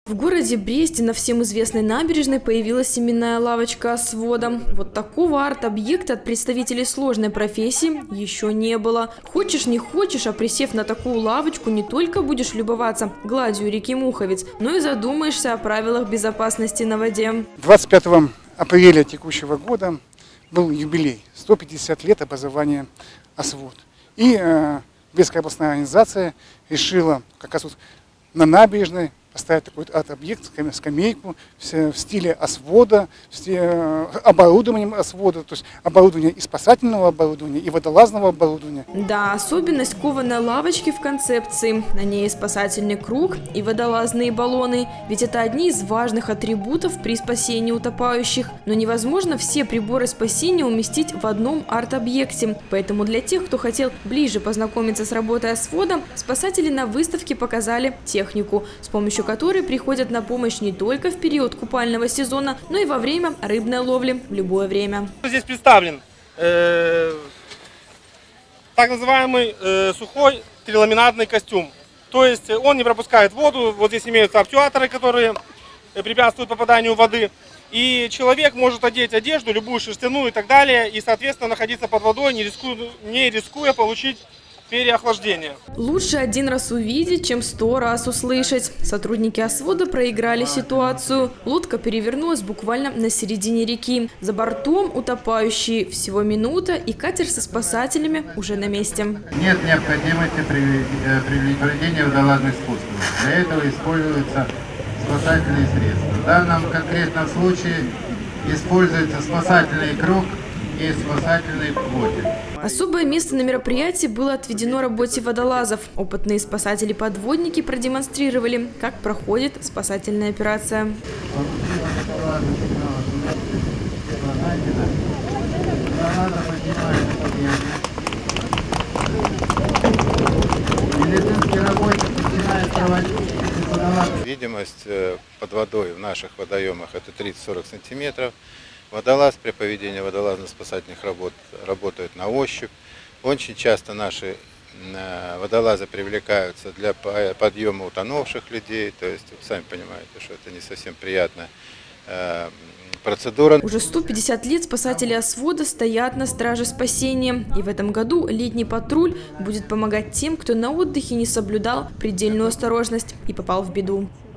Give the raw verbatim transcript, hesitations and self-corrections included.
В городе Бресте на всем известной набережной появилась именная лавочка «Освода». Вот такого арт-объекта от представителей сложной профессии еще не было. Хочешь не хочешь, а присев на такую лавочку, не только будешь любоваться гладью реки Муховец, но и задумаешься о правилах безопасности на воде. двадцать пятого апреля текущего года был юбилей – сто пятьдесят лет образования «Освод». И э, Брестская областная организация решила как раз вот на набережной поставить такой арт-объект, скамейку в стиле освода, с оборудованием освода, то есть оборудование и спасательного оборудования, и водолазного оборудования. Да, особенность кованой лавочки в концепции. На ней и спасательный круг, и водолазные баллоны. Ведь это одни из важных атрибутов при спасении утопающих. Но невозможно все приборы спасения уместить в одном арт-объекте. Поэтому для тех, кто хотел ближе познакомиться с работой освода, спасатели на выставке показали технику, с помощью которые приходят на помощь не только в период купального сезона, но и во время рыбной ловли в любое время. Здесь представлен э, так называемый э, сухой триламинатный костюм. То есть он не пропускает воду, вот здесь имеются обтюаторы, которые препятствуют попаданию воды. И человек может одеть одежду, любую шерстяную и так далее, и, соответственно, находиться под водой, не рискуя, не рискуя получить переохлаждение. Лучше один раз увидеть, чем сто раз услышать. Сотрудники освода проиграли ситуацию. Лодка перевернулась буквально на середине реки. За бортом утопающие, всего минута, и катер со спасателями уже на месте. Нет необходимости при проведении водолазных спусков. Для этого используются спасательные средства. В данном конкретном случае используется спасательный круг и спасательный плотик. Особое место на мероприятии было отведено работе водолазов. Опытные спасатели-подводники продемонстрировали, как проходит спасательная операция. Видимость под водой в наших водоемах это тридцать-сорок сантиметров. Водолаз при проведении водолазно-спасательных работ работает на ощупь. Очень часто наши водолазы привлекаются для подъема утонувших людей. То есть, вы сами понимаете, что это не совсем приятная э, процедура. Уже сто пятьдесят лет спасатели освода стоят на страже спасения. И в этом году летний патруль будет помогать тем, кто на отдыхе не соблюдал предельную осторожность и попал в беду.